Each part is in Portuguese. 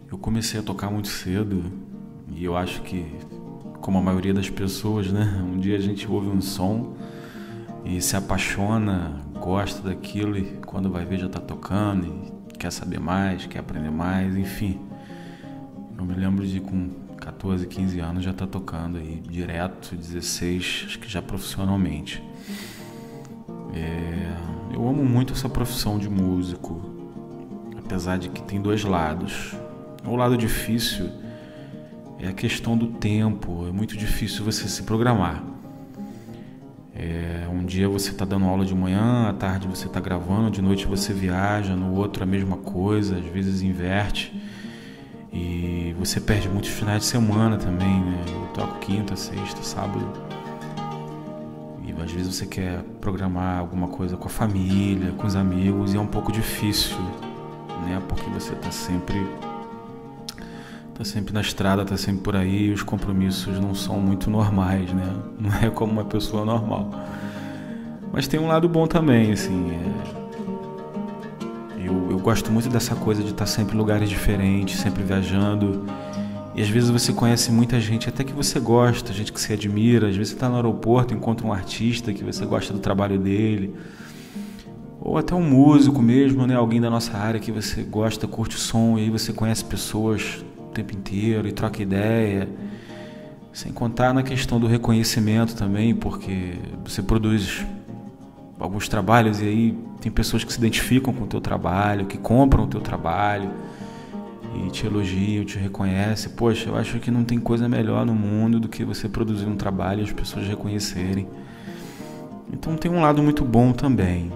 Eu comecei a tocar muito cedo e eu acho que, como a maioria das pessoas, né? Um dia a gente ouve um som e se apaixona, gosta daquilo e quando vai ver já tá tocando e quer saber mais, quer aprender mais, enfim. Eu me lembro de com 14, 15 anos já tá tocando aí direto, 16, acho que já profissionalmente. Eu amo muito essa profissão de músico, apesar de que tem dois lados. O lado difícil é a questão do tempo, é muito difícil você se programar. Um dia você está dando aula de manhã, à tarde você está gravando, de noite você viaja, no outro a mesma coisa, às vezes inverte. E você perde muitos finais de semana também, né? Eu toco quinta, sexta, sábado. E às vezes você quer programar alguma coisa com a família, com os amigos, e é um pouco difícil, né? Porque você está sempre na estrada, está sempre por aí, e os compromissos não são muito normais, né? Não é como uma pessoa normal. Mas tem um lado bom também, assim. Eu gosto muito dessa coisa de estar sempre em lugares diferentes, sempre viajando. E às vezes você conhece muita gente, até que você gosta, gente que você admira. Às vezes você está no aeroporto, encontra um artista que você gosta do trabalho dele. Ou até um músico mesmo, né? Alguém da nossa área que você gosta, curte o som. E aí você conhece pessoas o tempo inteiro e troca ideia. Sem contar na questão do reconhecimento também, porque você produz alguns trabalhos e aí tem pessoas que se identificam com o teu trabalho, que compram o teu trabalho e te elogiam, te reconhecem. Poxa, eu acho que não tem coisa melhor no mundo do que você produzir um trabalho e as pessoas reconhecerem. Então tem um lado muito bom também.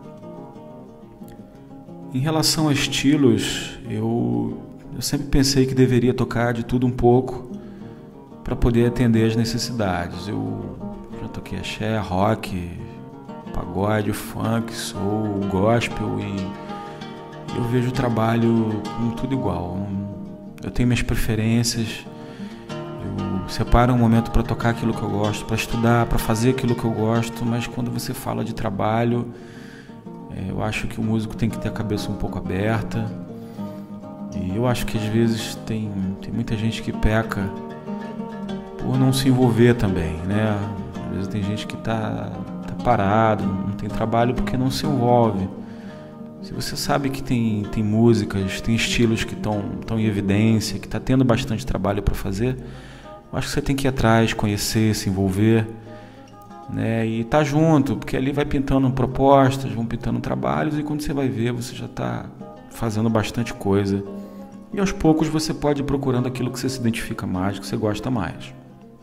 Em relação a estilos, eu sempre pensei que deveria tocar de tudo um pouco para poder atender as necessidades. Eu já toquei axé, rock, pagode, funk, soul, gospel e eu vejo o trabalho como tudo igual. Eu tenho minhas preferências, eu separo um momento para tocar aquilo que eu gosto, para estudar, para fazer aquilo que eu gosto, mas quando você fala de trabalho, eu acho que o músico tem que ter a cabeça um pouco aberta e eu acho que às vezes tem muita gente que peca por não se envolver também, né? Às vezes tem gente que tá parado, não tem trabalho porque não se envolve. Se você sabe que tem músicas, tem estilos que estão em evidência, que está tendo bastante trabalho para fazer, eu acho que você tem que ir atrás, conhecer, se envolver, né? E estar junto, porque ali vai pintando propostas, vão pintando trabalhos e quando você vai ver, você já está fazendo bastante coisa. E aos poucos você pode ir procurando aquilo que você se identifica mais, que você gosta mais.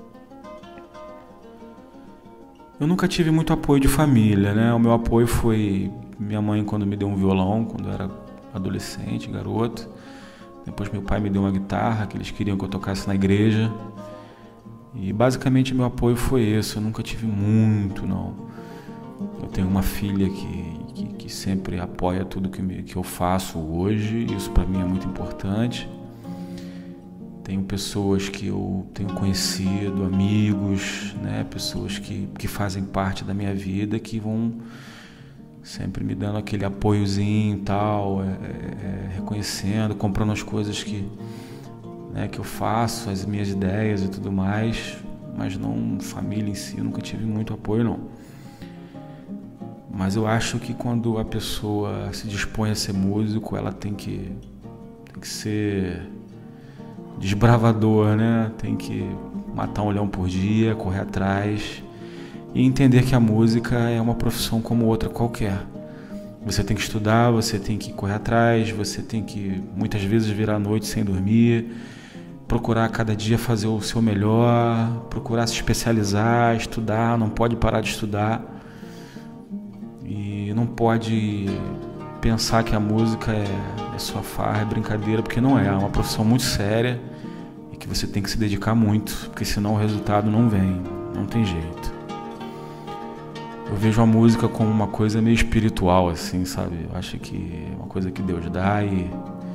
Eu nunca tive muito apoio de família, né? O meu apoio foi minha mãe quando me deu um violão, quando eu era adolescente, garoto. Depois meu pai me deu uma guitarra, que eles queriam que eu tocasse na igreja. E basicamente meu apoio foi esse, eu nunca tive muito, não. Eu tenho uma filha que sempre apoia tudo que eu faço hoje, isso para mim é muito importante. Tenho pessoas que eu tenho conhecido, amigos, né? Pessoas que fazem parte da minha vida, que vão sempre me dando aquele apoiozinho e tal, reconhecendo, comprando as coisas que eu faço, as minhas ideias e tudo mais, mas não família em si, eu nunca tive muito apoio não. Mas eu acho que quando a pessoa se dispõe a ser músico, ela tem que ser desbravador, né? Tem que matar um leão por dia, correr atrás e entender que a música é uma profissão como outra qualquer. Você tem que estudar, você tem que correr atrás, você tem que muitas vezes virar a noite sem dormir, procurar cada dia fazer o seu melhor, procurar se especializar, estudar, não pode parar de estudar e não pode pensar que a música é só farra, é brincadeira, porque não é uma profissão muito séria e que você tem que se dedicar muito, porque senão o resultado não vem, não tem jeito. Eu vejo a música como uma coisa meio espiritual, assim, sabe? Eu acho que é uma coisa que Deus dá e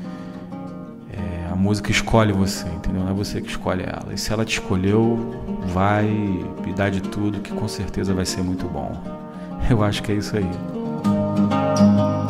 a música escolhe você, entendeu? Não é você que escolhe ela. E se ela te escolheu, vai e dá de tudo, que com certeza vai ser muito bom. Eu acho que é isso aí.